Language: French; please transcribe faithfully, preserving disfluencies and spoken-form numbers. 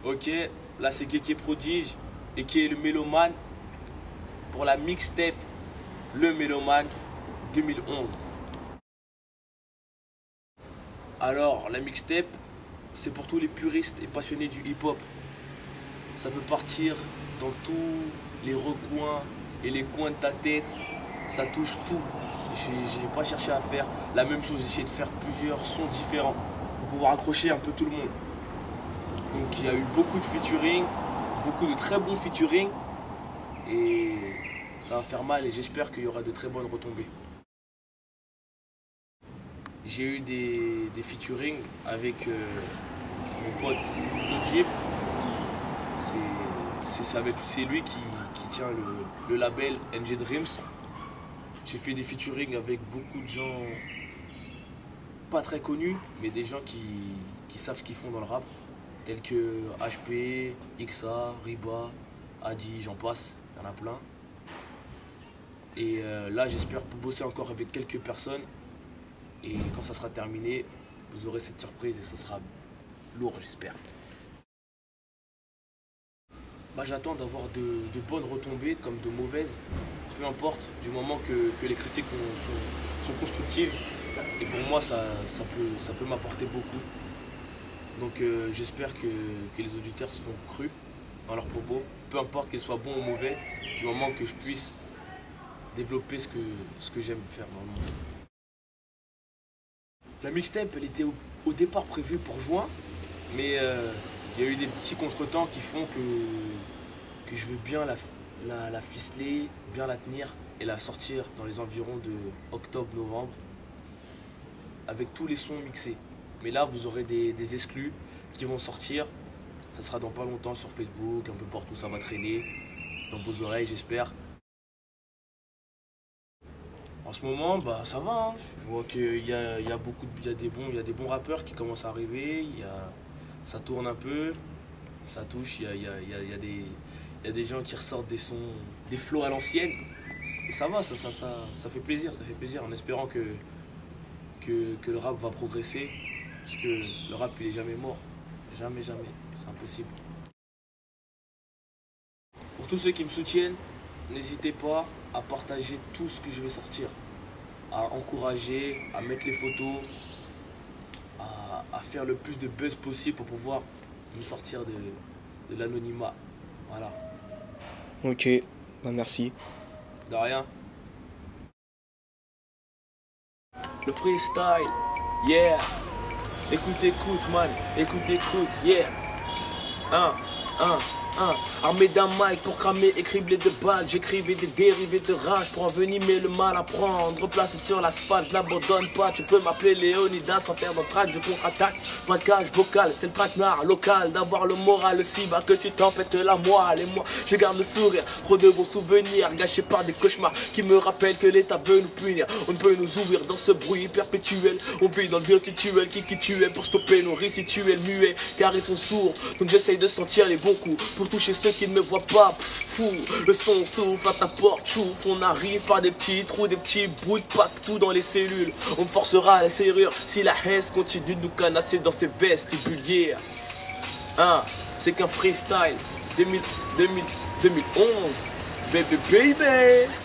Ok, là c'est Kéké Prodige et qui est le Mélomane pour la mixtape Le Mélomane deux mille onze. Alors, la mixtape, c'est pour tous les puristes et passionnés du hip-hop. Ça peut partir dans tous les recoins et les coins de ta tête. Ça touche tout. Je n'ai pas cherché à faire la même chose. J'ai essayé de faire plusieurs sons différents pour pouvoir accrocher un peu tout le monde. Donc il y a eu beaucoup de featuring, beaucoup de très bons featuring. Et ça va faire mal et j'espère qu'il y aura de très bonnes retombées. J'ai eu des, des featuring avec euh, mon pote Nojib. C'est lui qui, qui tient le, le label N G Dreams. J'ai fait des featuring avec beaucoup de gens pas très connus, mais des gens qui, qui savent ce qu'ils font dans le rap, tels que H P, X A, Riba, Adi, j'en passe, il y en a plein. Et euh, là, j'espère bosser encore avec quelques personnes. Et quand ça sera terminé, vous aurez cette surprise et ça sera lourd, j'espère. Bah, j'attends d'avoir de, de bonnes retombées comme de mauvaises, peu importe, du moment que, que les critiques sont, sont constructives. Et pour moi, ça, ça peut, ça peut m'apporter beaucoup. Donc euh, j'espère que, que les auditeurs seront crus dans leurs propos, peu importe qu'ils soient bons ou mauvais, du moment que je puisse développer ce que, ce que j'aime faire vraiment. La mixtape, elle était au, au départ prévue pour juin, mais euh, il y a eu des petits contretemps qui font que, que je veux bien la, la, la ficeler, bien la tenir et la sortir dans les environs de octobre-novembre avec tous les sons mixés. Mais là, vous aurez des, des exclus qui vont sortir. Ça sera dans pas longtemps sur Facebook, un peu partout, ça va traîner dans vos oreilles, j'espère. En ce moment, bah, ça va. Hein. Je vois qu'il y a, y a beaucoup de, y a des bons, y a des bons rappeurs qui commencent à arriver. Y a, ça tourne un peu, ça touche. Il y a, y, a, y, a, y, a des, y a des gens qui ressortent des sons, des flows à l'ancienne. Et ça va, ça, ça, ça, ça fait plaisir, ça fait plaisir en espérant que, que, que le rap va progresser. Parce que le rap, il est jamais mort. Jamais, jamais. C'est impossible. Pour tous ceux qui me soutiennent, n'hésitez pas à partager tout ce que je vais sortir, à encourager, à mettre les photos, à, à faire le plus de buzz possible pour pouvoir me sortir de, de l'anonymat. Voilà. Ok, bah merci. De rien. Le freestyle, yeah. Écoute, écoute, man. Écoute, écoute, yeah. Un. Un, un, armé d'un mic pour cramer et cribler de balles. J'écrivais des dérivés de rage pour envenimer le mal à prendre. Placé sur l'asphalte, je n'abandonne pas. Tu peux m'appeler Léonidas sans faire d'entraque. Je contre-attaque, braquage vocal. C'est le traquenard local d'avoir le moral si bas que tu t'en pètes la moelle. Et moi, je garde le sourire. Trop de bons souvenirs gâchés par des cauchemars qui me rappellent que l'État veut nous punir. On ne peut nous ouvrir dans ce bruit perpétuel. On vit dans le virtuel qui qui tue pour stopper nos rituels muets. Car ils sont sourds, donc j'essaye de sentir les pour toucher ceux qui ne me voient pas. Pff, fou, le son souffle à ta porte, chouf. On arrive par des petits trous, des petits bouts de partout dans les cellules. On forcera la serrure si la haine continue de nous canasser dans ses vestibuliers. Hein, c'est qu'un freestyle deux mille, deux mille, deux mille onze. Baby, baby.